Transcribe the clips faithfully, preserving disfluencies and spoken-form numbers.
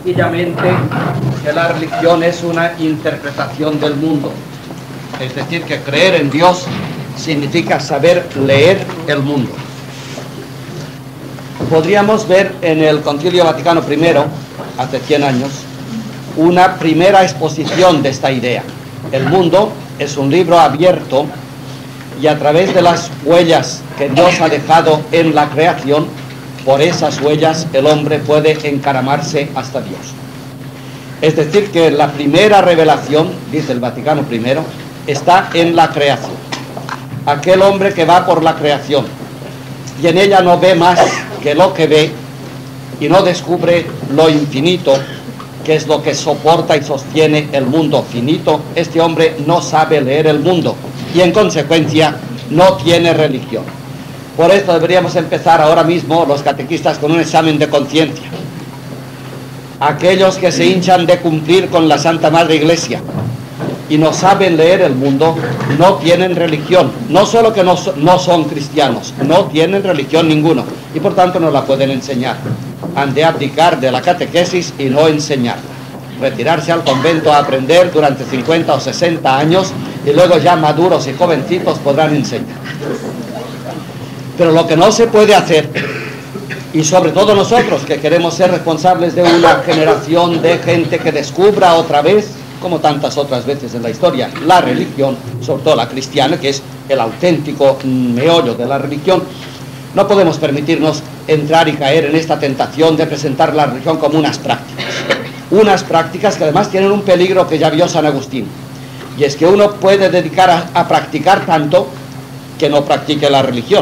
sencillamente que la religión es una interpretación del mundo. Es decir, que creer en Dios significa saber leer el mundo. Podríamos ver en el Concilio Vaticano primero, hace cien años, una primera exposición de esta idea. El mundo es un libro abierto y a través de las huellas que Dios ha dejado en la creación, por esas huellas el hombre puede encaramarse hasta Dios. Es decir, que la primera revelación, dice el Vaticano primero, está en la creación. Aquel hombre que va por la creación y en ella no ve más que lo que ve y no descubre lo infinito, que es lo que soporta y sostiene el mundo finito, este hombre no sabe leer el mundo y en consecuencia no tiene religión. Por esto deberíamos empezar ahora mismo los catequistas con un examen de conciencia. Aquellos que se hinchan de cumplir con la Santa Madre Iglesia y no saben leer el mundo, no tienen religión. No solo que no, no son cristianos, no tienen religión ninguno y por tanto no la pueden enseñar. Han de abdicar de la catequesis y no enseñarla. Retirarse al convento a aprender durante cincuenta o sesenta años y luego ya maduros y jovencitos podrán enseñar. Pero lo que no se puede hacer, y sobre todo nosotros que queremos ser responsables de una generación de gente que descubra otra vez, como tantas otras veces en la historia, la religión, sobre todo la cristiana, que es el auténtico meollo de la religión, no podemos permitirnos entrar y caer en esta tentación de presentar la religión como unas prácticas. Unas prácticas que además tienen un peligro que ya vio San Agustín, y es que uno puede dedicar a, a practicar tanto que no practique la religión.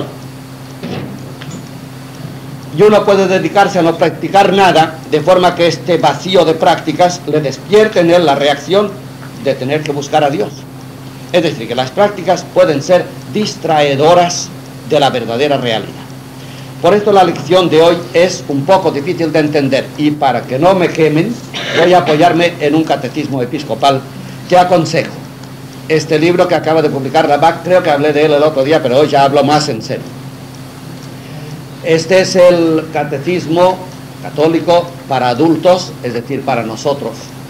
Y uno puede dedicarse a no practicar nada, de forma que este vacío de prácticas le despierte en él la reacción de tener que buscar a Dios. Es decir, que las prácticas pueden ser distraedoras de la verdadera realidad. Por esto la lección de hoy es un poco difícil de entender, y para que no me quemen, voy a apoyarme en un catecismo episcopal que aconsejo. Este libro que acaba de publicar la B A C, creo que hablé de él el otro día, pero hoy ya hablo más en serio. Este es el catecismo católico para adultos, es decir, para nosotros.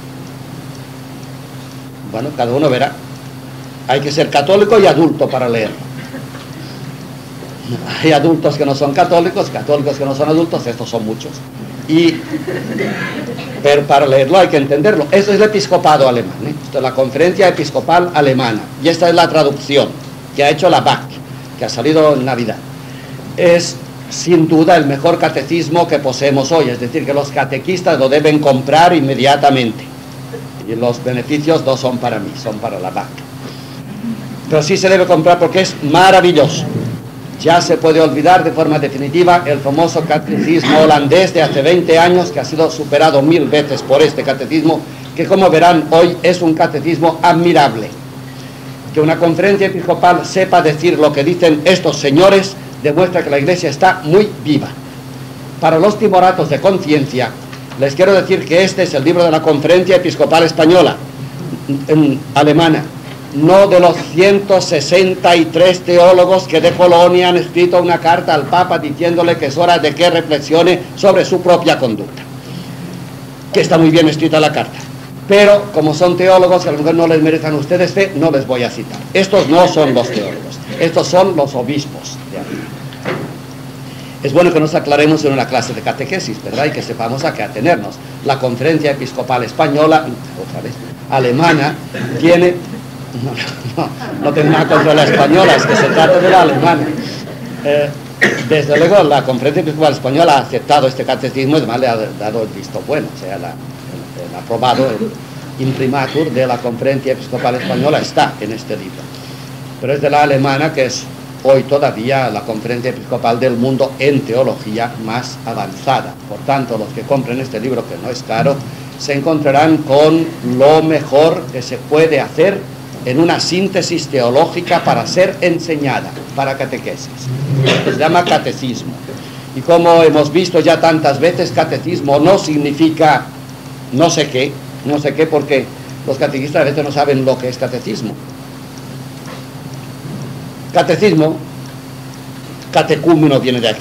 Bueno, cada uno verá. Hay que ser católico y adulto para leerlo. Hay adultos que no son católicos, católicos que no son adultos, estos son muchos. Y, pero para leerlo hay que entenderlo. Esto es el episcopado alemán, ¿eh? Esto es la Conferencia Episcopal Alemana. Y esta es la traducción que ha hecho la B A C, que ha salido en Navidad. Es sin duda el mejor catecismo que poseemos hoy, es decir, que los catequistas lo deben comprar inmediatamente. Y los beneficios no son para mí, son para la B A C. Pero sí se debe comprar porque es maravilloso. Ya se puede olvidar de forma definitiva el famoso catecismo holandés de hace veinte años, que ha sido superado mil veces por este catecismo, que como verán hoy es un catecismo admirable. Que una conferencia episcopal sepa decir lo que dicen estos señores demuestra que la Iglesia está muy viva. Para los timoratos de conciencia, les quiero decir que este es el libro de la Conferencia Episcopal Española, en, alemana, no de los ciento sesenta y tres teólogos que de Colonia han escrito una carta al Papa diciéndole que es hora de que reflexione sobre su propia conducta. Que está muy bien escrita la carta. Pero, como son teólogos que a lo mejor no les merecen a ustedes fe, no les voy a citar. Estos no son los teólogos, estos son los obispos de arriba. Es bueno que nos aclaremos en una clase de catequesis, ¿verdad? Y que sepamos a qué atenernos. La Conferencia Episcopal Española, otra vez, alemana, tiene... No, no, no tengo nada contra la española, es que se trata de la alemana. Eh, desde luego, la Conferencia Episcopal Española ha aceptado este catecismo y además le ha dado el visto bueno, o sea, la, el, el aprobado, el imprimatur de la Conferencia Episcopal Española está en este libro. Pero es de la alemana, que es hoy todavía la Conferencia Episcopal del mundo en teología más avanzada. Por tanto, los que compren este libro, que no es caro, se encontrarán con lo mejor que se puede hacer en una síntesis teológica para ser enseñada, para catequesis. Se llama catecismo. Y como hemos visto ya tantas veces, catecismo no significa no sé qué, no sé qué, porque los catequistas a veces no saben lo que es catecismo. Catecismo, catecúmeno viene de aquí,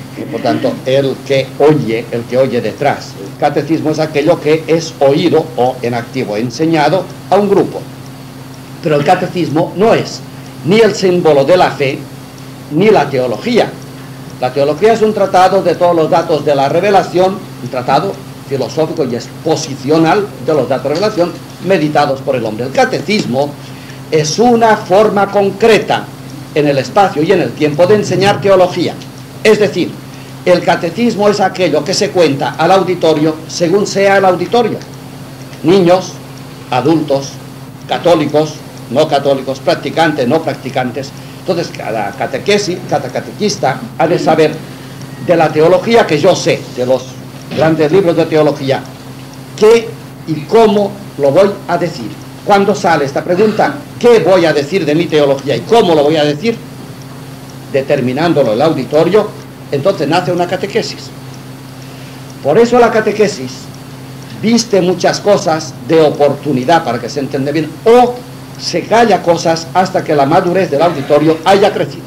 Por tanto, el que oye, el que oye detrás. El catecismo es aquello que es oído o en activo, enseñado a un grupo. Pero el catecismo no es ni el símbolo de la fe, ni la teología. La teología es un tratado de todos los datos de la revelación, un tratado filosófico y exposicional de los datos de revelación meditados por el hombre. El catecismo es una forma concreta en el espacio y en el tiempo de enseñar teología. Es decir, el catecismo es aquello que se cuenta al auditorio según sea el auditorio. Niños, adultos, católicos, no católicos, practicantes, no practicantes. Entonces, cada catequesis, cada catequista ha de saber de la teología que yo sé, de los grandes libros de teología, qué y cómo lo voy a decir. Cuando sale esta pregunta, ¿qué voy a decir de mi teología y cómo lo voy a decir? Determinándolo el auditorio, entonces nace una catequesis. Por eso la catequesis viste muchas cosas de oportunidad para que se entienda bien, o se calla cosas hasta que la madurez del auditorio haya crecido.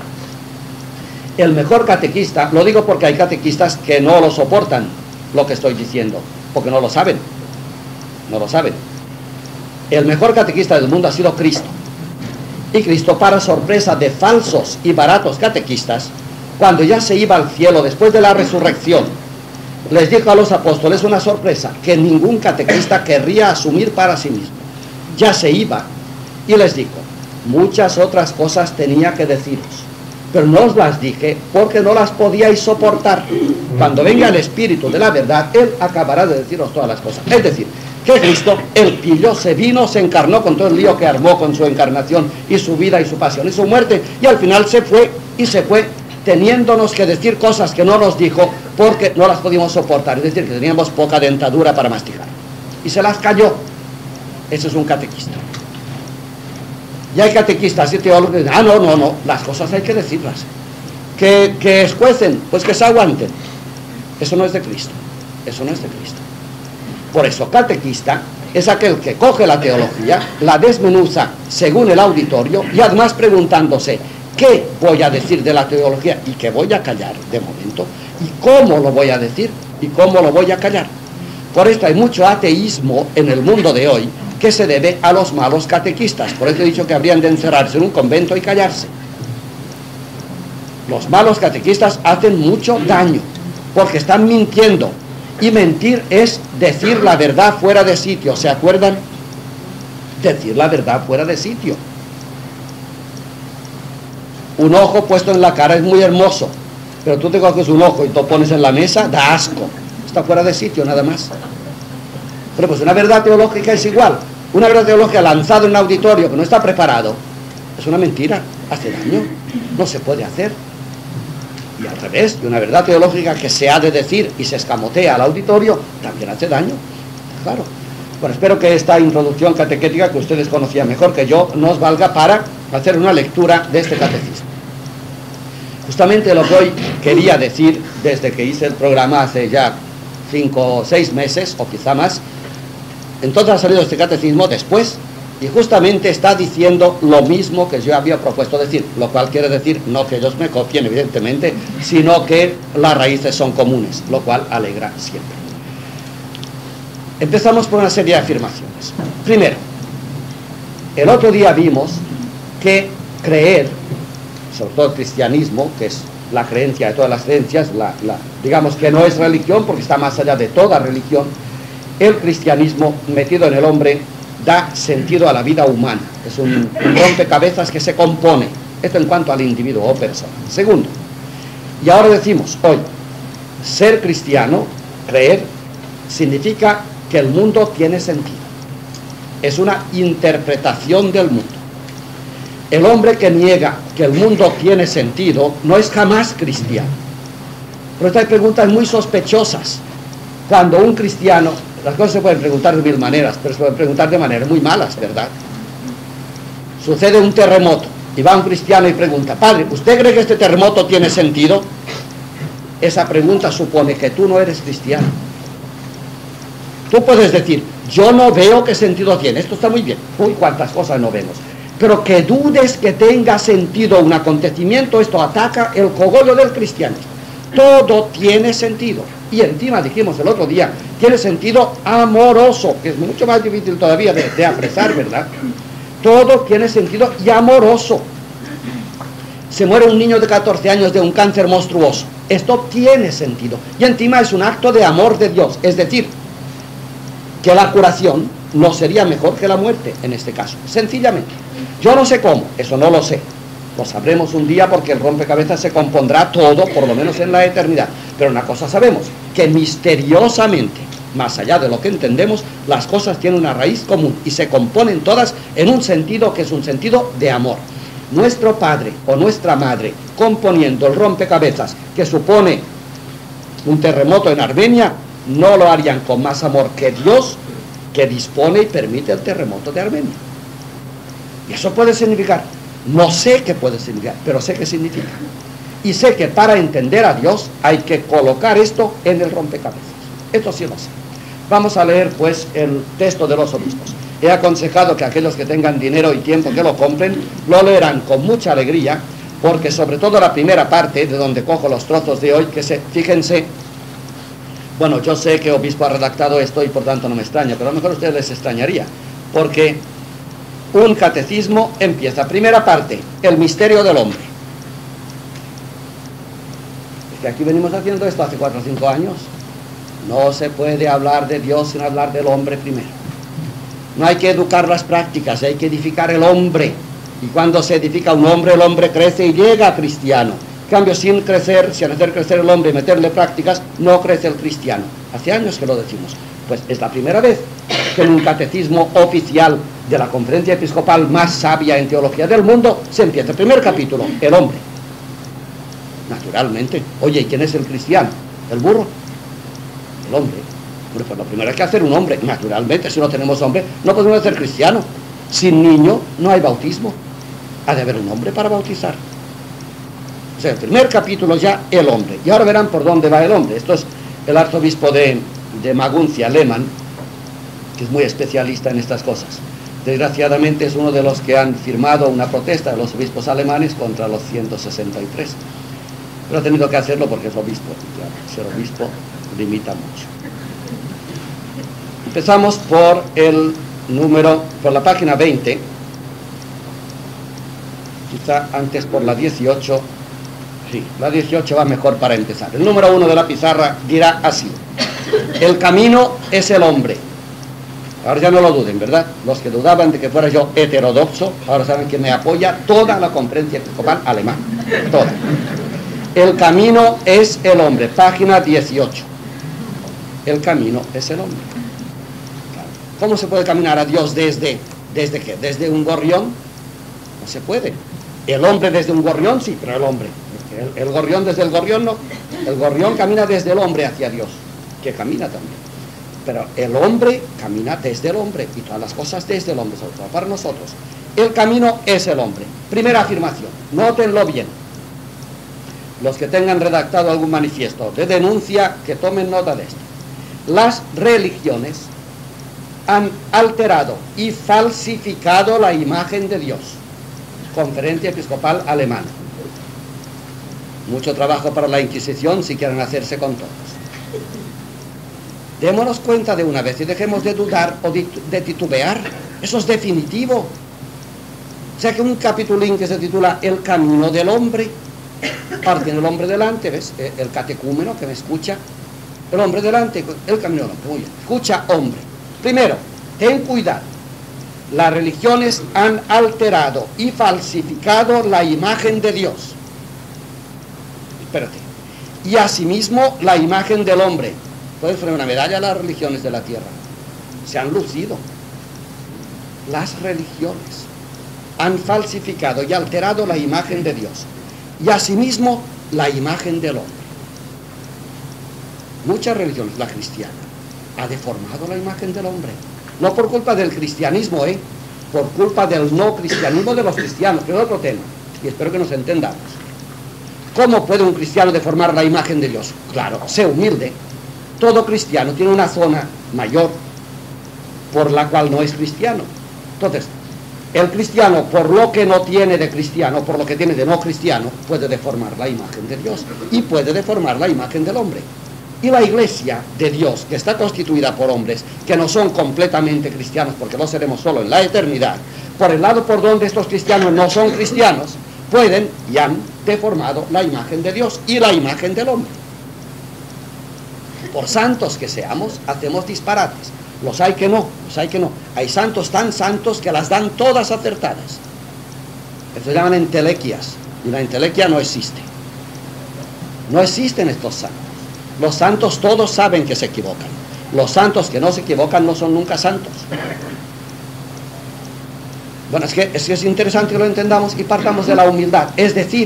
El mejor catequista, lo digo porque hay catequistas que no lo soportan lo que estoy diciendo, porque no lo saben, no lo saben. El mejor catequista del mundo ha sido Cristo. Y Cristo, para sorpresa de falsos y baratos catequistas, cuando ya se iba al cielo después de la resurrección, les dijo a los apóstoles una sorpresa que ningún catequista querría asumir para sí mismo. Ya se iba y les dijo, muchas otras cosas tenía que deciros, pero no os las dije porque no las podíais soportar. Cuando venga el Espíritu de la verdad, Él acabará de deciros todas las cosas. Es decir, que Cristo, el pillo, se vino, se encarnó con todo el lío que armó con su encarnación y su vida y su pasión y su muerte, y al final se fue y se fue teniéndonos que decir cosas que no nos dijo porque no las podíamos soportar, es decir, que teníamos poca dentadura para masticar. Y se las cayó. Ese es un catequista. Y hay catequistas y teólogos que dicen, ah, no, no, no, las cosas hay que decirlas. Que, que escuecen, pues que se aguanten. Eso no es de Cristo. Eso no es de Cristo. Por eso, catequista es aquel que coge la teología, la desmenuza según el auditorio y además preguntándose, ¿qué voy a decir de la teología y qué voy a callar de momento? ¿Y cómo lo voy a decir y cómo lo voy a callar? Por esto hay mucho ateísmo en el mundo de hoy que se debe a los malos catequistas. Por eso he dicho que habrían de encerrarse en un convento y callarse. Los malos catequistas hacen mucho daño porque están mintiendo. Y mentir es decir la verdad fuera de sitio. ¿Se acuerdan? Decir la verdad fuera de sitio. Un ojo puesto en la cara es muy hermoso, pero tú te coges un ojo y lo pones en la mesa, da asco. Está fuera de sitio, nada más. Pero pues una verdad teológica es igual. Una verdad teológica lanzada en un auditorio que no está preparado es una mentira, hace daño, no se puede hacer. Y al revés, de una verdad teológica que se ha de decir y se escamotea al auditorio, también hace daño, claro. Bueno, espero que esta introducción catequética que ustedes conocían mejor que yo nos valga para hacer una lectura de este catecismo. Justamente lo que hoy quería decir desde que hice el programa hace ya cinco o seis meses, o quizá más, entonces ha salido este catecismo después, y justamente está diciendo lo mismo que yo había propuesto decir, lo cual quiere decir no que ellos me copien, evidentemente, sino que las raíces son comunes, lo cual alegra siempre. Empezamos por una serie de afirmaciones. Primero, el otro día vimos que creer, sobre todo el cristianismo, que es la creencia de todas las creencias, la, la, digamos que no es religión porque está más allá de toda religión, el cristianismo metido en el hombre da sentido a la vida humana. Es un, un rompecabezas que se compone. Esto en cuanto al individuo o persona. Segundo, y ahora decimos hoy, ser cristiano, creer, significa que el mundo tiene sentido. Es una interpretación del mundo. El hombre que niega que el mundo tiene sentido no es jamás cristiano. Pero estas preguntas muy sospechosas. Cuando un cristiano, las cosas se pueden preguntar de mil maneras, pero se pueden preguntar de maneras muy malas, ¿verdad? Sucede un terremoto y va un cristiano y pregunta, padre, ¿usted cree que este terremoto tiene sentido? Esa pregunta supone que tú no eres cristiano. Tú puedes decir, yo no veo qué sentido tiene, esto está muy bien, uy, cuántas cosas no vemos, pero que dudes que tenga sentido un acontecimiento, esto ataca el cogollo del cristianismo. todo tiene sentido. Y encima dijimos el otro día, tiene sentido amoroso, que es mucho más difícil todavía de, de apresar, ¿verdad? Todo tiene sentido y amoroso. Se muere un niño de catorce años de un cáncer monstruoso. Esto tiene sentido. Y encima es un acto de amor de Dios. Es decir, que la curación no sería mejor que la muerte en este caso. Sencillamente. Yo no sé cómo, eso no lo sé. Lo sabremos un día porque el rompecabezas se compondrá todo, por lo menos en la eternidad. Pero una cosa sabemos, que misteriosamente, más allá de lo que entendemos, las cosas tienen una raíz común y se componen todas en un sentido que es un sentido de amor. Nuestro padre o nuestra madre componiendo el rompecabezas que supone un terremoto en Armenia, no lo harían con más amor que Dios, que dispone y permite el terremoto de Armenia. Y eso puede significar, no sé qué puede significar, pero sé qué significa. Y sé que para entender a Dios hay que colocar esto en el rompecabezas. Esto sí lo sé. Vamos a leer pues el texto de los obispos. He aconsejado que aquellos que tengan dinero y tiempo que lo compren, lo leerán con mucha alegría, porque sobre todo la primera parte, de donde cojo los trozos de hoy, que se, fíjense, bueno, yo sé que obispo ha redactado esto y por tanto no me extraña, pero a lo mejor a ustedes les extrañaría, porque un catecismo empieza, primera parte, el misterio del hombre. Es que aquí venimos haciendo esto hace cuatro o cinco años. No se puede hablar de Dios sin hablar del hombre primero. No hay que educar las prácticas, hay que edificar el hombre. Y cuando se edifica un hombre, el hombre crece y llega a cristiano. En cambio, sin crecer, sin hacer crecer el hombre y meterle prácticas, no crece el cristiano. Hace años que lo decimos. Pues es la primera vez que en un catecismo oficial de la conferencia episcopal más sabia en teología del mundo, se empieza el primer capítulo, el hombre. Naturalmente. Oye, ¿y quién es el cristiano? ¿El burro? El hombre. Bueno, pues lo primero hay que hacer un hombre. Naturalmente, si no tenemos hombre, no podemos ser cristianos. Sin niño no hay bautismo. Ha de haber un hombre para bautizar. O sea, el primer capítulo ya, el hombre. Y ahora verán por dónde va el hombre. Esto es el arzobispo de, de Maguncia, Lehmann, que es muy especialista en estas cosas. Desgraciadamente es uno de los que han firmado una protesta de los obispos alemanes contra los ciento sesenta y tres. Pero ha tenido que hacerlo porque es obispo. Claro, ser obispo limita mucho. Empezamos por el número, por la página veinte, quizá antes por la dieciocho, sí, la dieciocho va mejor para empezar. El número uno de la pizarra dirá así: el camino es el hombre. Ahora ya no lo duden, ¿verdad? Los que dudaban de que fuera yo heterodoxo, ahora saben que me apoya toda la conferencia episcopal alemana, toda. El camino es el hombre, página dieciocho. El camino es el hombre. ¿Cómo se puede caminar a Dios desde, desde qué? ¿Desde un gorrión? No se puede. El hombre desde un gorrión, sí, pero el hombre. El, el gorrión desde el gorrión no. El gorrión camina desde el hombre hacia Dios, que camina también. Pero el hombre camina desde el hombre, y todas las cosas desde el hombre, sobre todo para nosotros. El camino es el hombre. Primera afirmación, nótenlo bien. Los que tengan redactado algún manifiesto de denuncia, que tomen nota de esto. Las religiones han alterado y falsificado la imagen de Dios. Conferencia Episcopal Alemana. Mucho trabajo para la Inquisición si quieren hacerse con todos. Démonos cuenta de una vez y dejemos de dudar o de, de titubear. Eso es definitivo. O sea que un capitulín que se titula El camino del hombre, parte del hombre delante, ¿ves? El catecúmeno que me escucha. El hombre delante, el camino del hombre. Muy bien. Escucha, hombre. Primero, ten cuidado. Las religiones han alterado y falsificado la imagen de Dios. Espérate. Y asimismo la imagen del hombre. Puedes poner una medalla a las religiones de la tierra. Se han lucido. Las religiones han falsificado y alterado la imagen de Dios. Y asimismo la imagen del hombre. Muchas religiones, la cristiana, ha deformado la imagen del hombre. No por culpa del cristianismo, ¿eh? Por culpa del no cristianismo de los cristianos, pero es otro tema. Y espero que nos entendamos. ¿Cómo puede un cristiano deformar la imagen de Dios? Claro, sé humilde. Todo cristiano tiene una zona mayor por la cual no es cristiano. Entonces, El cristiano, por lo que no tiene de cristiano, por lo que tiene de no cristiano, puede deformar la imagen de Dios y puede deformar la imagen del hombre. Y la iglesia de Dios, que está constituida por hombres que no son completamente cristianos, porque lo seremos solo en la eternidad, por el lado por donde estos cristianos no son cristianos, pueden y han deformado la imagen de Dios y la imagen del hombre. Por santos que seamos, hacemos disparates. Los hay que no, los hay que no. Hay santos tan santos que las dan todas acertadas. Esto se llaman entelequias, y la entelequia no existe. No existen estos santos. Los santos todos saben que se equivocan. Los santos que no se equivocan no son nunca santos. Bueno, es que es, es interesante que lo entendamos y partamos de la humildad. Es decir,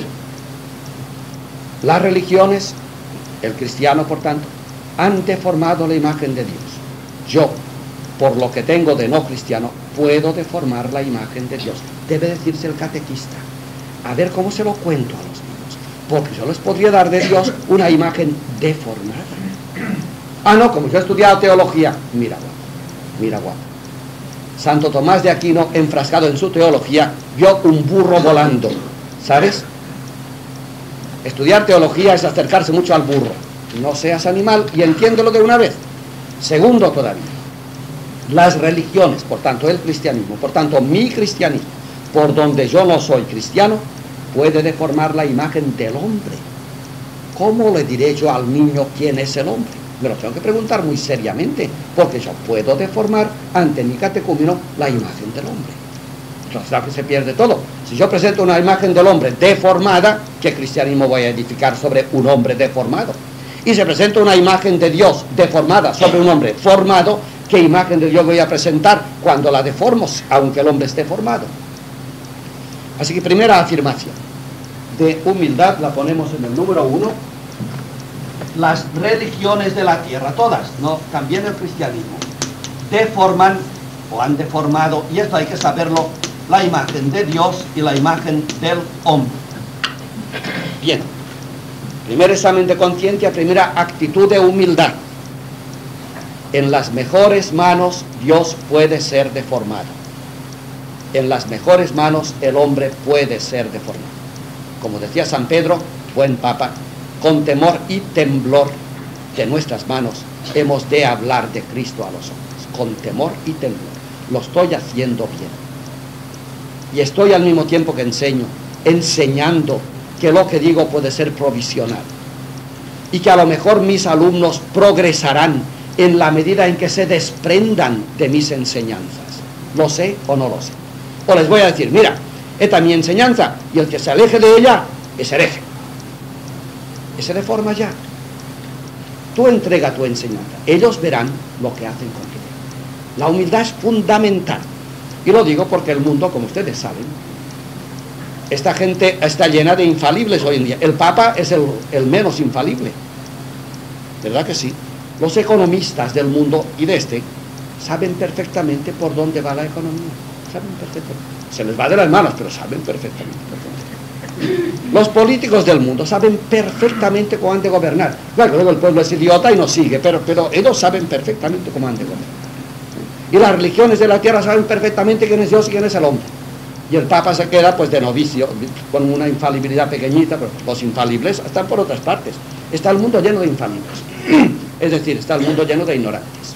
las religiones, el cristiano por tanto, han deformado la imagen de Dios. Yo, por lo que tengo de no cristiano, puedo deformar la imagen de Dios. Debe decirse el catequista. A ver cómo se lo cuento a los niños. Porque yo les podría dar de Dios una imagen deformada. Ah, no, como yo he estudiado teología. Mira, guapo, mira, guapo. Santo Tomás de Aquino, enfrascado en su teología, vio un burro volando. ¿Sabes? Estudiar teología es acercarse mucho al burro. No seas animal y entiéndelo de una vez. Segundo todavía, las religiones, por tanto el cristianismo, por tanto mi cristianismo, por donde yo no soy cristiano, puede deformar la imagen del hombre. ¿Cómo le diré yo al niño quién es el hombre? Me lo tengo que preguntar muy seriamente, porque yo puedo deformar ante mi catecúmeno la imagen del hombre. Entonces, claro que se pierde todo. Si yo presento una imagen del hombre deformada, ¿qué cristianismo voy a edificar sobre un hombre deformado? Y se presenta una imagen de Dios deformada sobre un hombre formado, ¿qué imagen de Dios voy a presentar cuando la deformo, aunque el hombre esté formado? Así que primera afirmación de humildad la ponemos en el número uno. Las religiones de la tierra, todas, no, también el cristianismo, deforman o han deformado, y esto hay que saberlo, la imagen de Dios y la imagen del hombre. Bien, primer examen de conciencia, primera actitud de humildad. En las mejores manos Dios puede ser deformado. En las mejores manos el hombre puede ser deformado. Como decía San Pedro, buen papa, con temor y temblor de nuestras manos hemos de hablar de Cristo a los hombres. Con temor y temblor. Lo estoy haciendo bien. Y estoy al mismo tiempo que enseño, enseñando que lo que digo puede ser provisional. Y que a lo mejor mis alumnos progresarán en la medida en que se desprendan de mis enseñanzas. ¿Lo sé o no lo sé? O les voy a decir, mira, esta es mi enseñanza, y el que se aleje de ella es hereje. Ese deforma ya. Tú entrega tu enseñanza. Ellos verán lo que hacen contigo. La humildad es fundamental. Y lo digo porque el mundo, como ustedes saben, esta gente está llena de infalibles hoy en día. El Papa es el, el menos infalible. ¿Verdad que sí? Los economistas del mundo y de este saben perfectamente por dónde va la economía. Saben perfectamente. Se les va de las manos, pero saben perfectamente. perfectamente. Los políticos del mundo saben perfectamente cómo han de gobernar. Claro, luego el pueblo es idiota y no sigue, pero, pero ellos saben perfectamente cómo han de gobernar. Y las religiones de la tierra saben perfectamente quién es Dios y quién es el hombre. Y el Papa se queda pues de novicio, con una infalibilidad pequeñita, pero los infalibles están por otras partes. Está el mundo lleno de infalibles. Es decir, está el mundo lleno de ignorantes.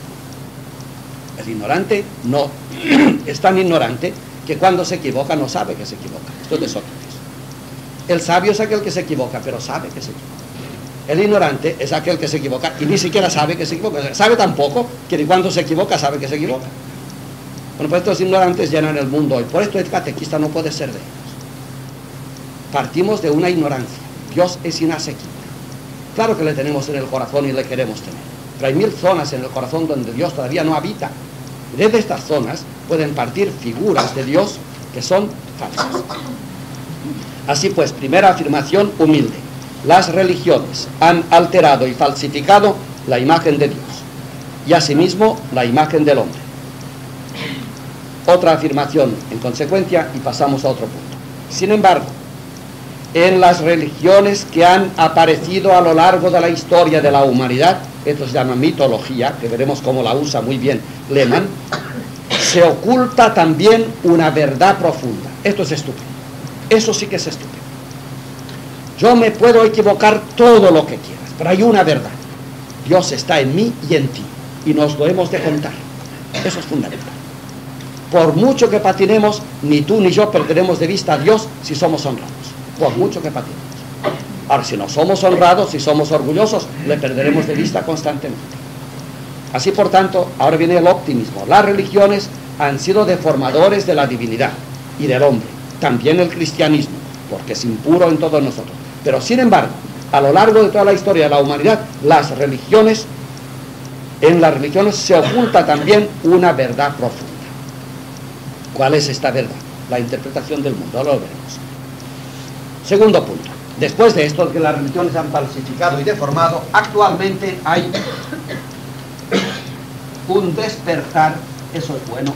El ignorante no es tan ignorante que cuando se equivoca no sabe que se equivoca. Esto es de Sócrates. El sabio es aquel que se equivoca, pero sabe que se equivoca. El ignorante es aquel que se equivoca y ni siquiera sabe que se equivoca. Sabe tan poco que cuando se equivoca sabe que se equivoca. Bueno, pues estos ignorantes llenan el mundo hoy. Por esto el catequista no puede ser de ellos. Partimos de una ignorancia. Dios es inasequible. Claro que le tenemos en el corazón y le queremos tener. Pero hay mil zonas en el corazón donde Dios todavía no habita. Desde estas zonas pueden partir figuras de Dios que son falsas. Así pues, primera afirmación humilde. Las religiones han alterado y falsificado la imagen de Dios y asimismo la imagen del hombre. Otra afirmación en consecuencia y pasamos a otro punto. Sin embargo, en las religiones que han aparecido a lo largo de la historia de la humanidad, esto se llama mitología, que veremos cómo la usa muy bien Lehmann, se oculta también una verdad profunda. Esto es estúpido. Eso sí que es estúpido. Yo me puedo equivocar todo lo que quieras, pero hay una verdad. Dios está en mí y en ti, y nos lo hemos de contar. Eso es fundamental. Por mucho que patinemos, ni tú ni yo perderemos de vista a Dios si somos honrados. Por mucho que patinemos. Ahora, si no somos honrados, si somos orgullosos, le perderemos de vista constantemente. Así, por tanto, ahora viene el optimismo. Las religiones han sido deformadores de la divinidad y del hombre. También el cristianismo, porque es impuro en todos nosotros. Pero, sin embargo, a lo largo de toda la historia de la humanidad, las religiones, en las religiones se oculta también una verdad profunda. ¿Cuál es esta verdad? La interpretación del mundo. Ahora lo veremos. Segundo punto. Después de esto, que las religiones han falsificado y deformado, actualmente hay un despertar, eso es bueno,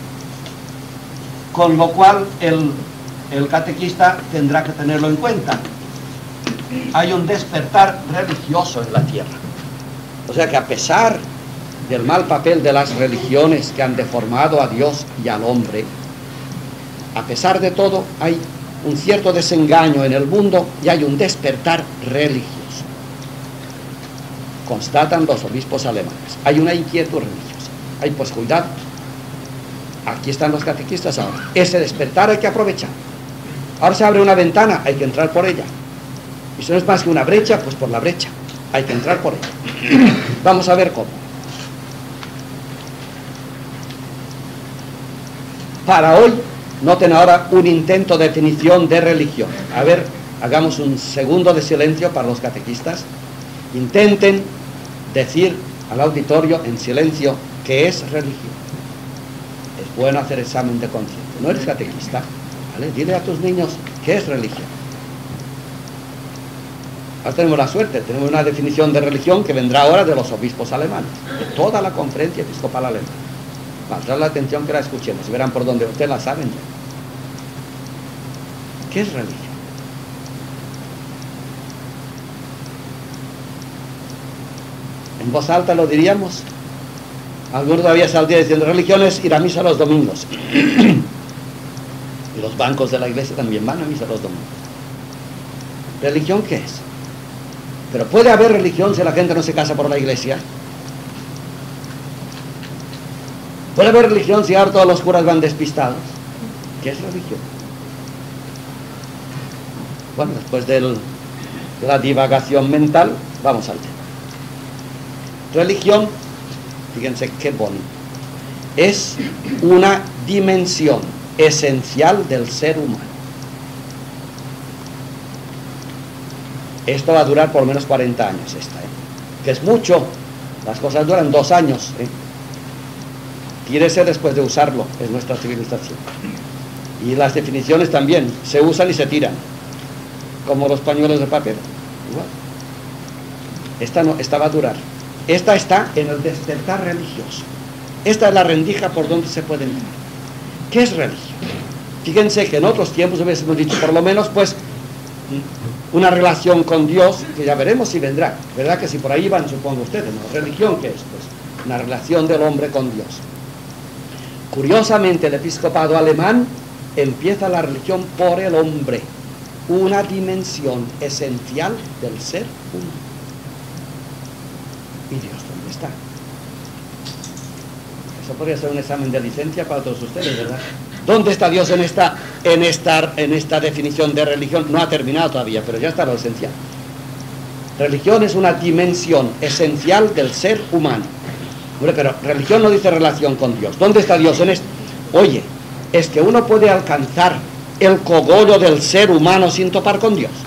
con lo cual el, el catequista tendrá que tenerlo en cuenta. Hay un despertar religioso en la tierra. O sea que a pesar del mal papel de las religiones que han deformado a Dios y al hombre, a pesar de todo hay un cierto desengaño en el mundo y hay un despertar religioso. Constatan los obispos alemanes. Hay una inquietud religiosa. Hay pues cuidado. Aquí están los catequistas ahora. Ese despertar hay que aprovechar. Ahora se abre una ventana, hay que entrar por ella. Y si no es más que una brecha, pues por la brecha. Hay que entrar por ella. Vamos a ver cómo. Para hoy, noten ahora un intento de definición de religión. A ver, hagamos un segundo de silencio para los catequistas. Intenten decir al auditorio en silencio qué es religión. Es bueno hacer examen de conciencia. No eres catequista, ¿vale? Dile a tus niños qué es religión. Ahora tenemos la suerte, tenemos una definición de religión que vendrá ahora de los obispos alemanes, de toda la conferencia episcopal alemana. Valdrá la atención que la escuchemos y verán por dónde ustedes la saben ya. ¿Qué es religión? En voz alta lo diríamos. Algunos todavía saldrían diciendo religión es ir a misa los domingos. Y los bancos de la iglesia también van a misa los domingos. ¿Religión qué es? Pero puede haber religión si la gente no se casa por la iglesia. ¿Puede haber religión si ahora todos los curas van despistados? ¿Qué es religión? Bueno, después del, de la divagación mental, vamos al tema. Religión, fíjense qué bonito, es una dimensión esencial del ser humano. Esto va a durar por lo menos cuarenta años, esta, ¿eh? Que es mucho. Las cosas duran dos años, ¿eh? Tírese después de usarlo, es nuestra civilización. Y las definiciones también se usan y se tiran, como los pañuelos de papel. Igual. Esta no, esta va a durar. Esta está en el despertar religioso. Esta es la rendija por donde se puede entrar. ¿Qué es religión? Fíjense que en otros tiempos hubiésemos dicho, por lo menos, pues, una relación con Dios, que ya veremos si vendrá. ¿Verdad que si por ahí van, supongo ustedes, ¿no? ¿Religión qué es? Pues, una relación del hombre con Dios. Curiosamente, el episcopado alemán empieza la religión por el hombre, una dimensión esencial del ser humano. ¿Y Dios dónde está? Eso podría ser un examen de licencia para todos ustedes, ¿verdad? ¿Dónde está Dios en esta, en esta, en esta definición de religión? No ha terminado todavía, pero ya está lo esencial. Religión es una dimensión esencial del ser humano. Hombre, pero religión no dice relación con Dios. ¿Dónde está Dios en esto? Oye, es que uno puede alcanzar el cogollo del ser humano sin topar con Dios.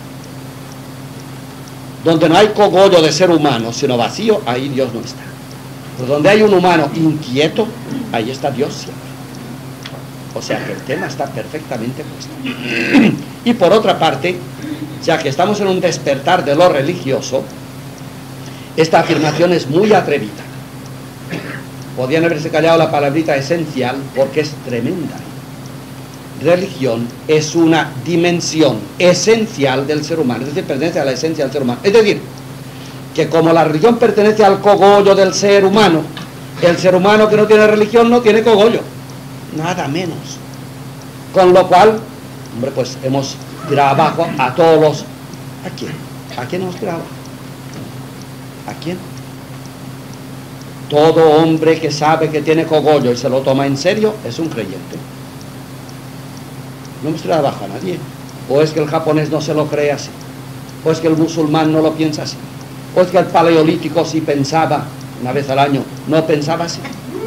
Donde no hay cogollo de ser humano, sino vacío, ahí Dios no está. Pero donde hay un humano inquieto, ahí está Dios siempre. O sea que el tema está perfectamente puesto. Y por otra parte, ya que estamos en un despertar de lo religioso, esta afirmación es muy atrevida. Podrían haberse callado la palabrita esencial porque es tremenda. Religión es una dimensión esencial del ser humano, es decir, pertenece a la esencia del ser humano. Es decir, que como la religión pertenece al cogollo del ser humano, El ser humano que no tiene religión no tiene cogollo, nada menos. Con lo cual, hombre, pues hemos tirado abajo a todos los... ¿A quién? ¿A quién hemos tirado abajo? ¿A quién? Todo hombre que sabe que tiene cogollo y se lo toma en serio es un creyente. No hemos tirado abajo a nadie. O es que el japonés no se lo cree así, o es que el musulmán no lo piensa así, o es que el paleolítico sí pensaba una vez al año, no pensaba así.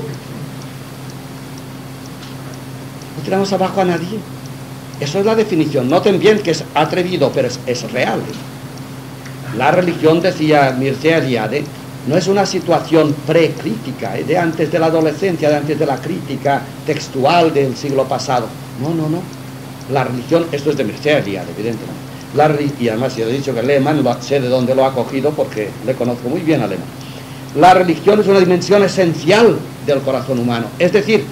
No tiramos abajo a nadie. Eso es la definición. Noten bien que es atrevido, pero es, es real. La religión, decía Mircea Eliade, no es una situación precrítica, ¿eh? de antes de la adolescencia, de antes de la crítica textual del siglo pasado. No, no, no. La religión, esto es de Mircea Eliade, evidentemente. La, y además yo he dicho que Lehmann, lo, sé de dónde lo ha cogido porque le conozco muy bien a Lehmann. La religión es una dimensión esencial del corazón humano. Es decir,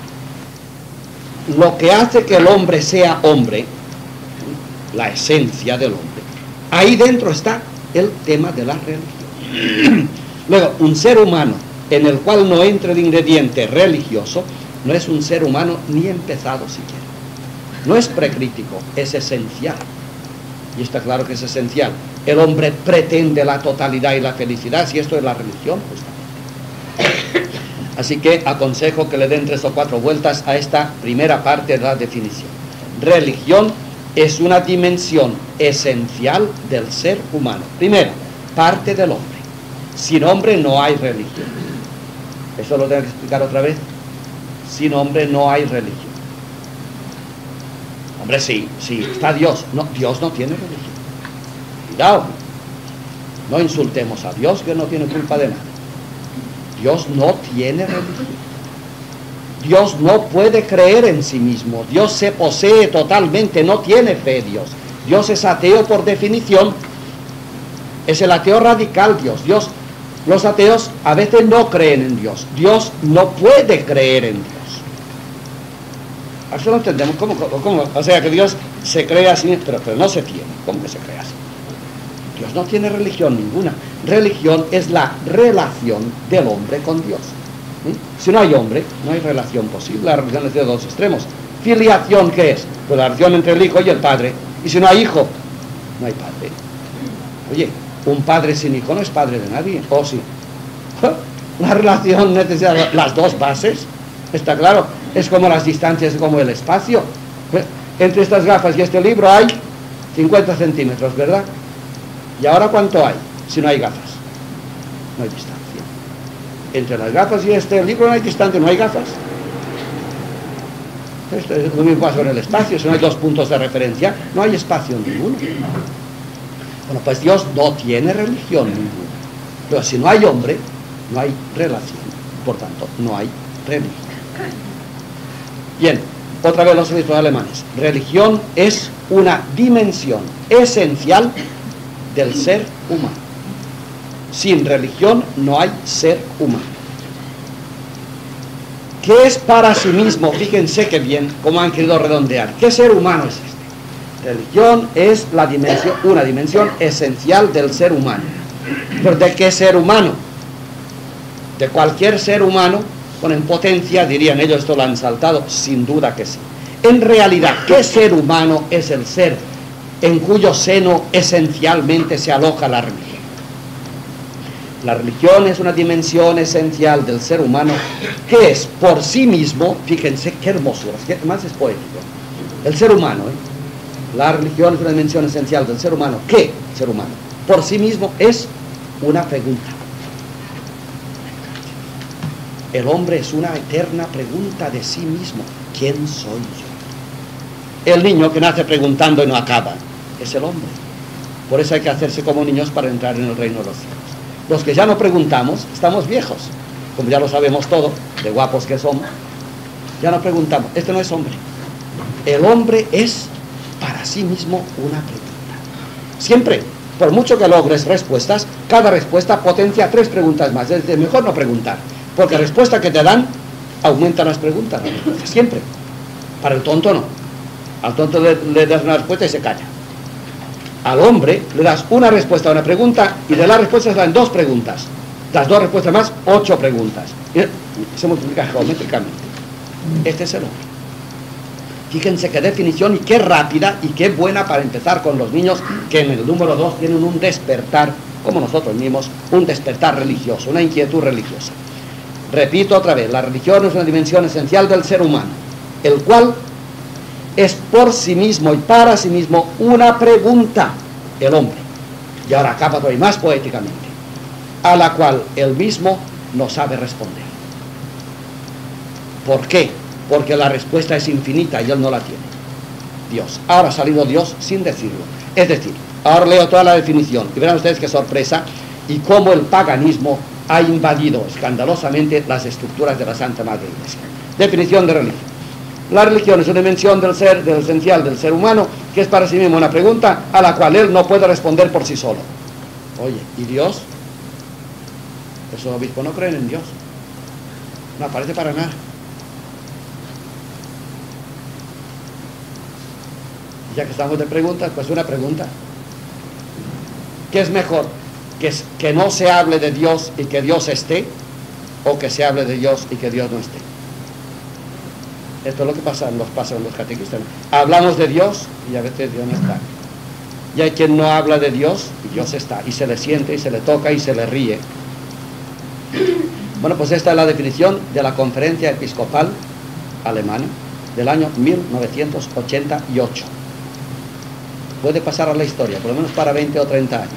lo que hace que el hombre sea hombre, la esencia del hombre, ahí dentro está el tema de la religión. Luego, un ser humano en el cual no entre el ingrediente religioso, no es un ser humano ni empezado siquiera. No es precrítico, es esencial. Y está claro que es esencial. El hombre pretende la totalidad y la felicidad, si esto es la religión, justamente. Así que aconsejo que le den tres o cuatro vueltas a esta primera parte de la definición. Religión es una dimensión esencial del ser humano. Primero, parte del hombre. Sin hombre no hay religión. ¿Eso lo tengo que explicar otra vez? Sin hombre no hay religión. Hombre, sí, sí, está Dios. No, Dios no tiene religión. Cuidado. No insultemos a Dios, que no tiene culpa de nada. Dios no tiene religión. Dios no puede creer en sí mismo. Dios se posee totalmente, no tiene fe Dios. Dios es ateo por definición. Es el ateo radical Dios. Dios, los ateos a veces no creen en Dios. Dios no puede creer en Dios. Eso lo entendemos. ¿Cómo, cómo, cómo? O sea, que Dios se cree así, pero, pero no se tiene. ¿Cómo que se cree así? Dios no tiene religión ninguna. Religión es la relación del hombre con Dios. ¿Sí? Si no hay hombre, no hay relación posible. La religión es de dos extremos. Filiación, ¿qué es? Pues la relación entre el hijo y el padre. Y si no hay hijo, no hay padre. Oye, un padre sin hijo no es padre de nadie. ¿O sí? La relación necesita las dos bases. ¿Está claro? Es como las distancias, como el espacio. Entre estas gafas y este libro hay cincuenta centímetros, ¿verdad? ¿Y ahora cuánto hay? Si no hay gafas. No hay distancia. Entre las gafas y este libro no hay distancia, no hay gafas. Esto es lo mismo pasa en el espacio. Si no hay dos puntos de referencia, no hay espacio ninguno. Bueno, pues Dios no tiene religión ninguna. Pero si no hay hombre, no hay relación. Por tanto, no hay religión. Bien, otra vez los libros alemanes. Religión es una dimensión esencial del ser humano. Sin religión no hay ser humano. ¿Qué es para sí mismo? Fíjense que bien, cómo han querido redondear. ¿Qué ser humano es este? Religión es la dimensión, una dimensión esencial del ser humano. ¿Pero de qué ser humano? De cualquier ser humano. Bueno, en potencia, dirían ellos, esto lo han saltado, sin duda que sí. En realidad, ¿qué ser humano es el ser en cuyo seno esencialmente se aloja la religión? La religión es una dimensión esencial del ser humano que es por sí mismo, fíjense qué hermosura, qué más es poético. El ser humano, ¿eh? La religión es una dimensión esencial del ser humano. ¿Qué ser humano? Por sí mismo es una pregunta. El hombre es una eterna pregunta de sí mismo. ¿Quién soy yo? El niño que nace preguntando y no acaba es el hombre. Por eso hay que hacerse como niños para entrar en el reino de los cielos. Los que ya no preguntamos, estamos viejos. Como ya lo sabemos todo, de guapos que somos, ya no preguntamos. Este no es hombre. El hombre es para sí mismo una pregunta. Siempre, por mucho que logres respuestas, cada respuesta potencia tres preguntas más. Es decir, mejor no preguntar. Porque la respuesta que te dan aumenta las preguntas, siempre. Para el tonto no. Al tonto le, le das una respuesta y se calla. Al hombre le das una respuesta a una pregunta y de las respuestas dan dos preguntas. Las dos respuestas más, ocho preguntas. Y se multiplica geométricamente. Este es el hombre. Fíjense qué definición y qué rápida y qué buena para empezar con los niños, que en el número dos tienen un despertar, como nosotros mismos, un despertar religioso, una inquietud religiosa. Repito otra vez, la religión es una dimensión esencial del ser humano, el cual es por sí mismo y para sí mismo una pregunta, el hombre. Y ahora acá todavía más poéticamente, a la cual él mismo no sabe responder. ¿Por qué? Porque la respuesta es infinita y él no la tiene. Dios. Ahora ha salido Dios sin decirlo. Es decir, ahora leo toda la definición y verán ustedes qué sorpresa y cómo el paganismo ha invadido escandalosamente las estructuras de la Santa Madre Iglesia. Definición de religión. La religión es una dimensión del ser, del esencial del ser humano, que es para sí mismo una pregunta a la cual él no puede responder por sí solo. Oye, ¿y Dios? Esos obispos no creen en Dios. No aparece para nada. Ya que estamos de preguntas, pues una pregunta. ¿Qué es mejor? ¿Que, que no se hable de Dios y que Dios esté? ¿O que se hable de Dios y que Dios no esté? Esto es lo que pasa, nos pasa en los catequistas. Hablamos de Dios y a veces Dios no está. Y hay quien no habla de Dios y Dios está. Y se le siente y se le toca y se le ríe. Bueno, pues esta es la definición de la Conferencia Episcopal Alemana del año mil novecientos ochenta y ocho. Puede pasar a la historia, por lo menos para veinte o treinta años.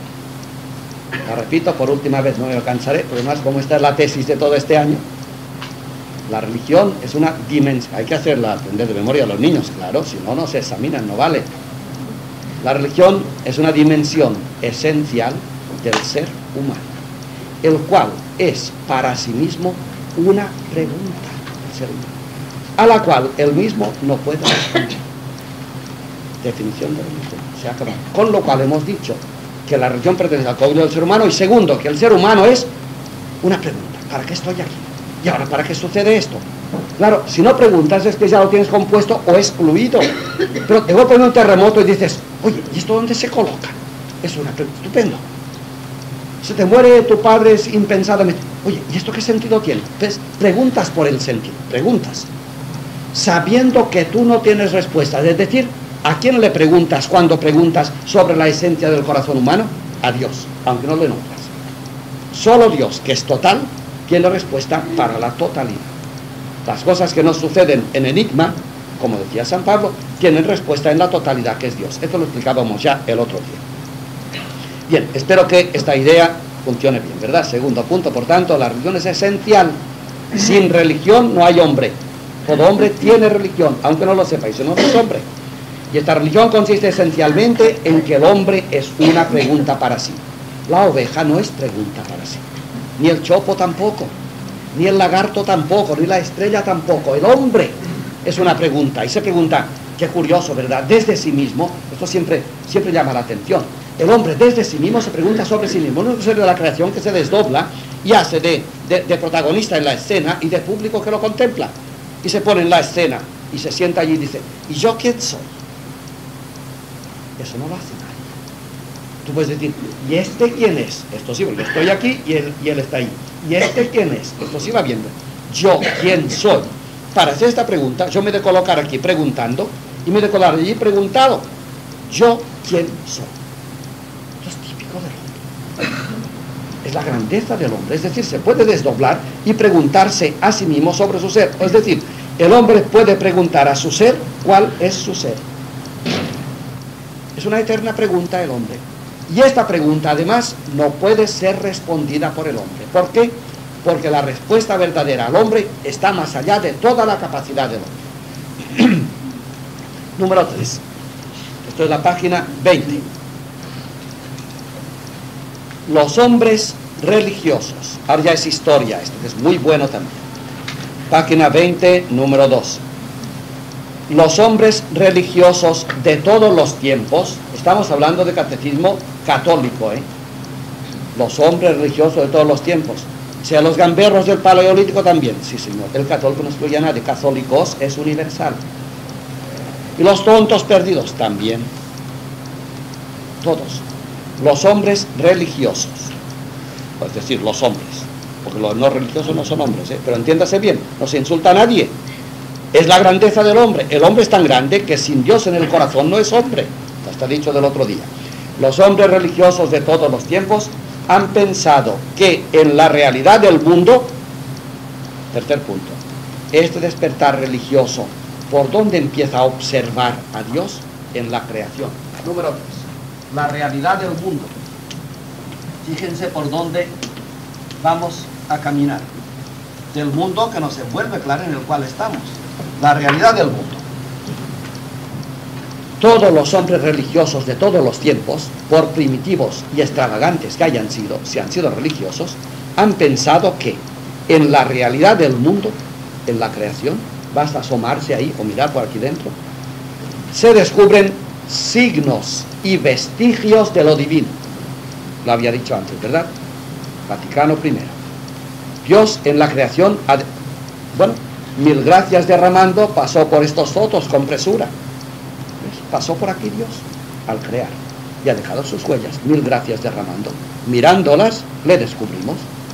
La repito por última vez, no me alcanzaré, pero además como esta es la tesis de todo este año, la religión es una dimensión, hay que hacerla aprender de memoria a los niños, claro, si no, no se examinan, no vale. La religión es una dimensión esencial del ser humano, el cual es para sí mismo una pregunta del ser humano, a la cual él mismo no puede responder. Definición de religión, se acaba. Con lo cual hemos dicho que la religión pertenece al código del ser humano y segundo, que el ser humano es una pregunta, ¿para qué estoy aquí? ¿Y ahora para qué sucede esto? Claro, si no preguntas es que ya lo tienes compuesto o excluido. Pero te golpea un terremoto y dices, oye, ¿y esto dónde se coloca? Es una pregunta, estupendo. Se te muere tu padre impensadamente, oye, ¿y esto qué sentido tiene? Entonces, preguntas por el sentido, preguntas. Sabiendo que tú no tienes respuestas, es decir, ¿a quién le preguntas cuando preguntas sobre la esencia del corazón humano? A Dios, aunque no lo nombras. Solo Dios, que es total, tiene respuesta para la totalidad. Las cosas que nos suceden en enigma, como decía San Pablo, tienen respuesta en la totalidad, que es Dios. Esto lo explicábamos ya el otro día. Bien, espero que esta idea funcione bien, ¿verdad? Segundo punto, por tanto, la religión es esencial. Sin religión no hay hombre. Todo hombre tiene religión, aunque no lo sepa, y si no, no es hombre. Y esta religión consiste esencialmente en que el hombre es una pregunta para sí. La oveja no es pregunta para sí. Ni el chopo tampoco, ni el lagarto tampoco, ni la estrella tampoco. El hombre es una pregunta, y se pregunta, qué curioso, ¿verdad? Desde sí mismo, esto siempre, siempre llama la atención. El hombre desde sí mismo se pregunta sobre sí mismo. No es de la creación que se desdobla y hace de, de, de protagonista en la escena y de público que lo contempla. Y se pone en la escena y se sienta allí y dice, ¿y yo quién soy? Eso no lo hace nadie. Tú puedes decir, ¿y este quién es? Esto sí, porque yo estoy aquí y él, y él está ahí. ¿Y este quién es? Esto sí va viendo. ¿Yo quién soy? Para hacer esta pregunta, yo me he de colocar aquí preguntando y me he de colocar allí preguntado. ¿Yo quién soy? Esto es típico del hombre. Es la grandeza del hombre. Es decir, se puede desdoblar y preguntarse a sí mismo sobre su ser. Es decir, el hombre puede preguntar a su ser cuál es su ser. Es una eterna pregunta el hombre. Y esta pregunta, además, no puede ser respondida por el hombre. ¿Por qué? Porque la respuesta verdadera al hombre está más allá de toda la capacidad del hombre. Número tres. Esto es la página veinte. Los hombres religiosos. Ahora ya es historia, esto que es muy bueno también. Página veinte, número dos. Los hombres religiosos de todos los tiempos, estamos hablando de catecismo católico, ¿eh? Los hombres religiosos de todos los tiempos, o sea, los gamberros del paleolítico también, sí señor, el católico no excluye a nadie, católicos es universal. Y los tontos perdidos también, todos, los hombres religiosos, es decir, los hombres, porque los no religiosos no son hombres, ¿eh? Pero entiéndase bien, no se insulta a nadie. Es la grandeza del hombre. El hombre es tan grande que sin Dios en el corazón no es hombre. Está dicho del otro día. Los hombres religiosos de todos los tiempos han pensado que en la realidad del mundo, tercer punto, este despertar religioso, ¿por dónde empieza a observar a Dios? En la creación. Número tres, la realidad del mundo. Fíjense por dónde vamos a caminar. Del mundo que nos envuelve, claro, en el cual estamos. La realidad del mundo. Todos los hombres religiosos de todos los tiempos, por primitivos y extravagantes que hayan sido, si han sido religiosos, han pensado que en la realidad del mundo, en la creación, basta asomarse ahí o mirar por aquí dentro, se descubren signos y vestigios de lo divino. Lo había dicho antes, ¿verdad? Vaticano primero. Dios en la creación, ha, bueno, mil gracias derramando, pasó por estos fotos con presura. ¿Ves? Pasó por aquí Dios al crear y ha dejado sus huellas, mil gracias derramando. Mirándolas, le descubrimos.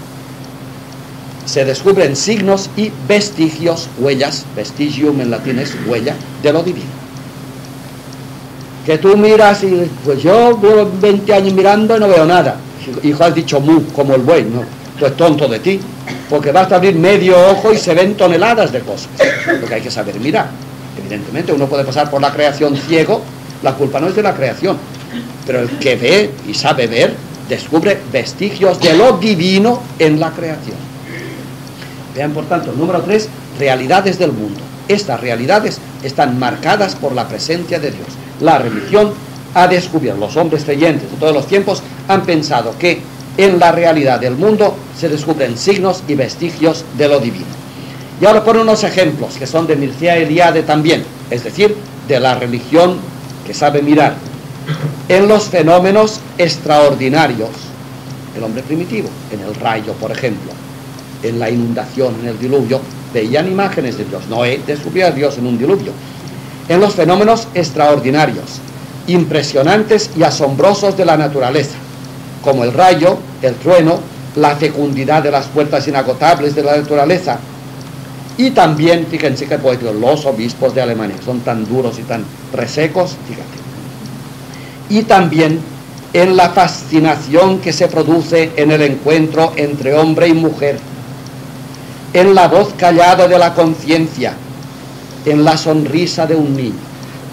Se descubren signos y vestigios, huellas, vestigium en latín es huella, de lo divino. Que tú miras y, pues yo llevo veinte años mirando y no veo nada. Hijo, has dicho mu, como el buey, ¿no? Tú es tonto de ti, porque basta abrir medio ojo y se ven toneladas de cosas. Lo que hay que saber mirar. Evidentemente uno puede pasar por la creación ciego, la culpa no es de la creación, pero el que ve y sabe ver, descubre vestigios de lo divino en la creación. Vean, por tanto, número tres, realidades del mundo. Estas realidades están marcadas por la presencia de Dios. La religión ha descubierto, los hombres creyentes de todos los tiempos han pensado que en la realidad del mundo se descubren signos y vestigios de lo divino. Y ahora pone unos ejemplos que son de Mircea Eliade también, es decir, de la religión que sabe mirar. En los fenómenos extraordinarios, el hombre primitivo, en el rayo, por ejemplo, en la inundación, en el diluvio, veían imágenes de Dios. Noé descubrió a Dios en un diluvio. En los fenómenos extraordinarios, impresionantes y asombrosos de la naturaleza, como el rayo, el trueno, la fecundidad de las fuerzas inagotables de la naturaleza, y también, fíjense qué poético, los obispos de Alemania, son tan duros y tan resecos, fíjate. Y también en la fascinación que se produce en el encuentro entre hombre y mujer, en la voz callada de la conciencia, en la sonrisa de un niño.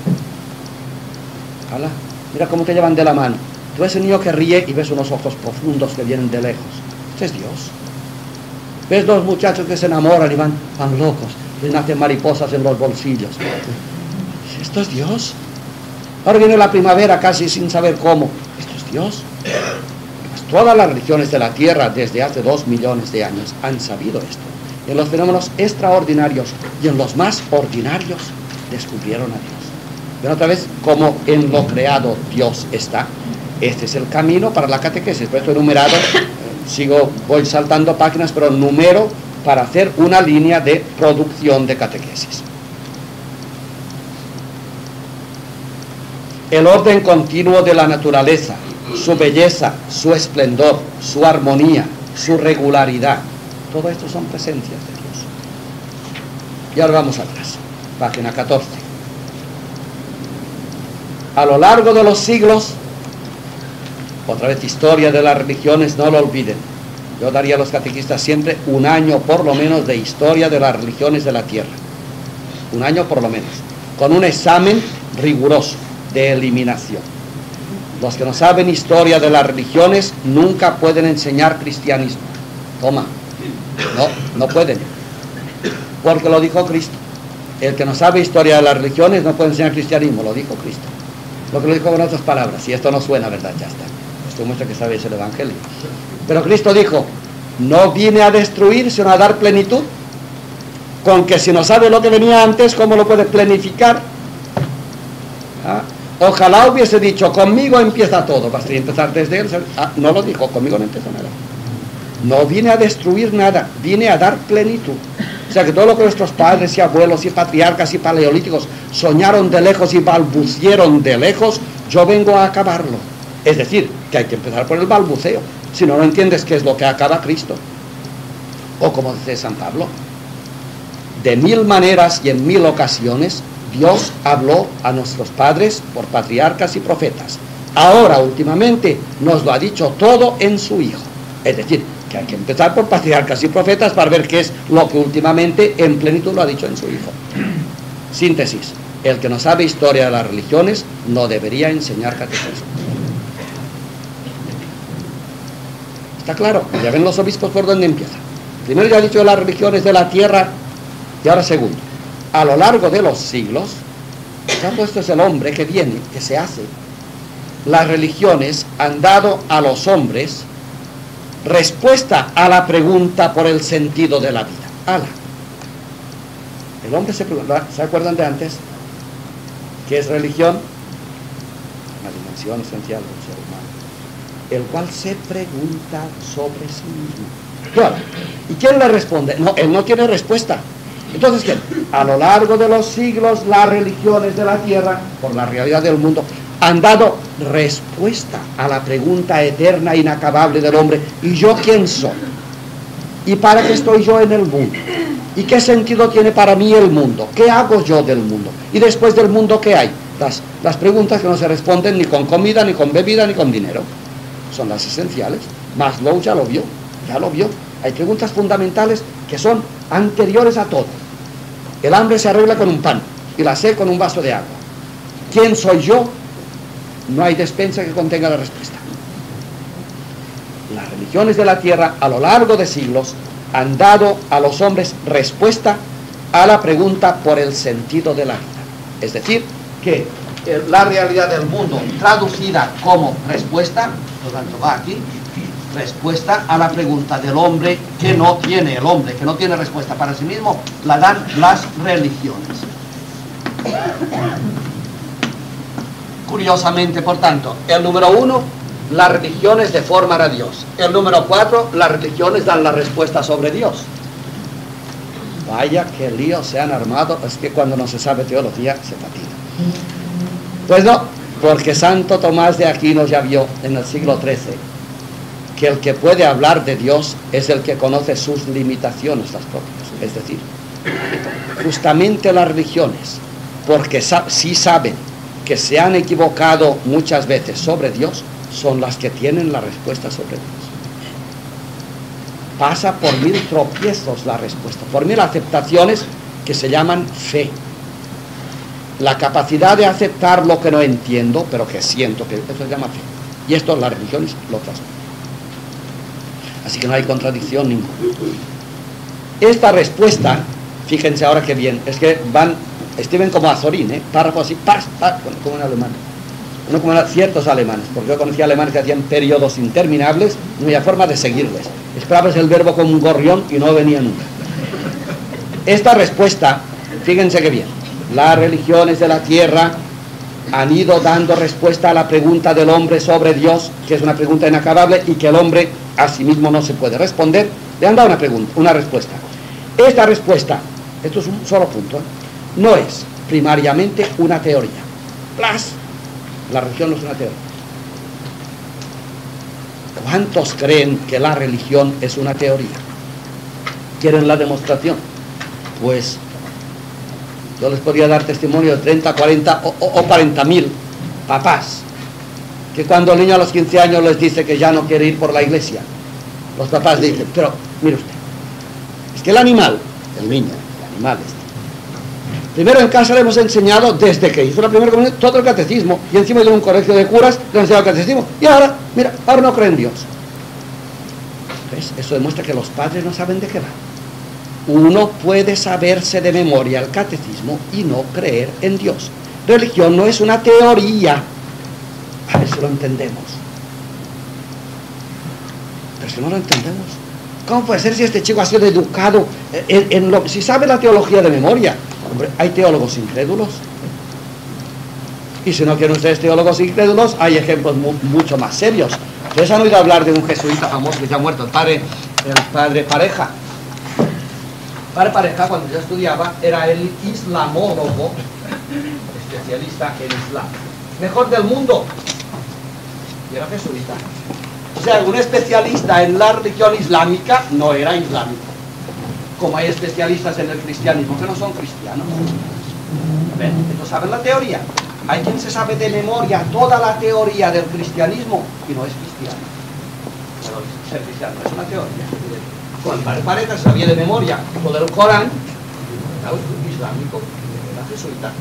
¡Hala! Mira cómo te llevan de la mano. Tú ves ese niño que ríe y ves unos ojos profundos que vienen de lejos. Este es Dios. Ves dos muchachos que se enamoran y van, van locos, les nacen mariposas en los bolsillos. Esto es Dios. Ahora viene la primavera casi sin saber cómo. Esto es Dios. Pues todas las religiones de la tierra desde hace dos millones de años han sabido esto. En los fenómenos extraordinarios y en los más ordinarios descubrieron a Dios. Ven otra vez como en lo creado Dios está. Este es el camino para la catequesis. Por esto he numerado, sigo, voy saltando páginas, pero numero para hacer una línea de producción de catequesis. El orden continuo de la naturaleza, su belleza, su esplendor, su armonía, su regularidad, todo esto son presencias de Dios. Y ahora vamos atrás, página catorce. A lo largo de los siglos, otra vez historia de las religiones, no lo olviden. Yo daría a los catequistas siempre un año por lo menos de historia de las religiones de la tierra. Un año por lo menos, con un examen riguroso de eliminación. Los que no saben historia de las religiones nunca pueden enseñar cristianismo. Toma. No, no pueden, porque lo dijo Cristo. El que no sabe historia de las religiones no puede enseñar cristianismo, lo dijo Cristo. Lo que lo dijo con otras palabras, y esto no suena, ¿verdad? Ya está. Esto muestra que sabéis el Evangelio. Pero Cristo dijo, no vine a destruir, sino a dar plenitud. Con que si no sabe lo que venía antes, ¿cómo lo puede planificar? ¿Ah? Ojalá hubiese dicho, conmigo empieza todo. Basta empezar desde él. Ah, no lo dijo, conmigo no empieza nada. No vine a destruir nada, vine a dar plenitud. O sea que todo lo que nuestros padres y abuelos y patriarcas y paleolíticos soñaron de lejos y balbucieron de lejos, yo vengo a acabarlo. Es decir, que hay que empezar por el balbuceo. Si no, no entiendes qué es lo que acaba Cristo. O como dice San Pablo, de mil maneras y en mil ocasiones Dios habló a nuestros padres por patriarcas y profetas. Ahora, últimamente, nos lo ha dicho todo en su Hijo. Es decir, que hay que empezar por patriarcas y profetas para ver qué es lo que últimamente en plenitud lo ha dicho en su Hijo. Síntesis: el que no sabe historia de las religiones no debería enseñar catecismo. ¿Está claro? Ya ven los obispos por dónde empieza. Primero ya ha dicho las religiones de la tierra, y ahora segundo, a lo largo de los siglos, cuando esto es el hombre que viene, que se hace, las religiones han dado a los hombres respuesta a la pregunta por el sentido de la vida. ¡Hala! El hombre se pregunta, ¿se acuerdan de antes? ¿Qué es religión? La dimensión esencial del ser humano, el cual se pregunta sobre sí mismo. Claro. ¿Y quién le responde? No, él no tiene respuesta. Entonces, ¿qué? A lo largo de los siglos, las religiones de la tierra, por la realidad del mundo, han dado respuesta a la pregunta eterna e inacabable del hombre: ¿y yo quién soy? ¿Y para qué estoy yo en el mundo? ¿Y qué sentido tiene para mí el mundo? ¿Qué hago yo del mundo? ¿Y después del mundo qué hay? Las, las preguntas que no se responden ni con comida, ni con bebida, ni con dinero. Son las esenciales. Maslow ya lo vio, ya lo vio. Hay preguntas fundamentales que son anteriores a todo. El hambre se arregla con un pan y la sed con un vaso de agua. ¿Quién soy yo? No hay despensa que contenga la respuesta. Las religiones de la tierra a lo largo de siglos han dado a los hombres respuesta a la pregunta por el sentido de la vida. Es decir, que la realidad del mundo traducida como respuesta, por lo tanto va aquí, respuesta a la pregunta del hombre que no tiene el hombre, que no tiene respuesta para sí mismo, la dan las religiones. Curiosamente, por tanto, el número uno, las religiones deforman a Dios. El número cuatro, las religiones dan la respuesta sobre Dios. Vaya que líos se han armado, es que cuando no se sabe teología se fatiga. Pues no, porque Santo Tomás de Aquino ya vio en el siglo trece que el que puede hablar de Dios es el que conoce sus limitaciones, las propias. Es decir, justamente las religiones, porque sa- sí saben que se han equivocado muchas veces sobre Dios, son las que tienen la respuesta sobre Dios. Pasa por mil tropiezos la respuesta, por mil aceptaciones que se llaman fe. La capacidad de aceptar lo que no entiendo, pero que siento, que eso se llama fe. Y esto las religiones lo transmiten. Así que no hay contradicción ninguna. Esta respuesta, fíjense ahora qué bien, es que van, escriben como Azorín, ¿eh? Párrafo así, pas, pas, como en alemán. No como en ciertos alemanes, porque yo conocí alemanes que hacían periodos interminables, no había forma de seguirles. Esperabas el verbo como un gorrión y no venía nunca. Esta respuesta, fíjense qué bien, las religiones de la tierra han ido dando respuesta a la pregunta del hombre sobre Dios, que es una pregunta inacabable y que el hombre a sí mismo no se puede responder. Le han dado una pregunta, una respuesta. Esta respuesta, esto es un solo punto, ¿eh? No es primariamente una teoría. Plus, la religión no es una teoría. ¿Cuántos creen que la religión es una teoría? ¿Quieren la demostración? Pues yo les podría dar testimonio de treinta, cuarenta o, o, o cuarenta mil papás que cuando el niño a los quince años les dice que ya no quiere ir por la iglesia, los papás dicen, pero mire usted, es que el animal, el niño, el animal este, primero en casa le hemos enseñado desde que hizo la primera comunión todo el catecismo, y encima de un colegio de curas le han enseñado el catecismo, y ahora, mira, ahora no cree en Dios. ¿Ves? Eso demuestra que los padres no saben de qué va. Uno puede saberse de memoria el catecismo y no creer en Dios. Religión no es una teoría. A ver si lo entendemos. Pero si no lo entendemos, ¿cómo puede ser si este chico ha sido educado en, en lo, si sabe la teología de memoria? Hombre, hay teólogos incrédulos. Y si no quieren ustedes teólogos incrédulos, hay ejemplos mu mucho más serios. Ustedes han oído hablar de un jesuita famoso que ya ha muerto, el padre, el padre Pareja. El padre Pareja, cuando yo estudiaba, era el islamólogo, especialista en Islam, mejor del mundo. Y era jesuita. O sea, un especialista en la religión islámica no era islámico. como hay especialistas en el cristianismo que no son cristianos. ¿Ven? Entonces saben la teoría. Hay quien se sabe de memoria toda la teoría del cristianismo y no es cristiano. Pero ser cristiano es una teoría. Con el padre Paretas sabía de memoria todo el Corán, el islámico, la jesuita.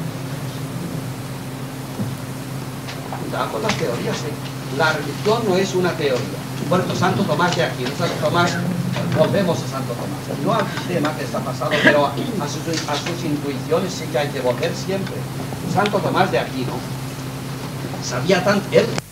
Cuidado con las teorías, ¿eh? La religión no es una teoría. Por eso Santo Tomás de Aquino, Santo Tomás, volvemos a Santo Tomás, no al sistema que está pasado, pero a sus, a sus intuiciones sí que hay que volver siempre. Santo Tomás de Aquino sabía tanto, él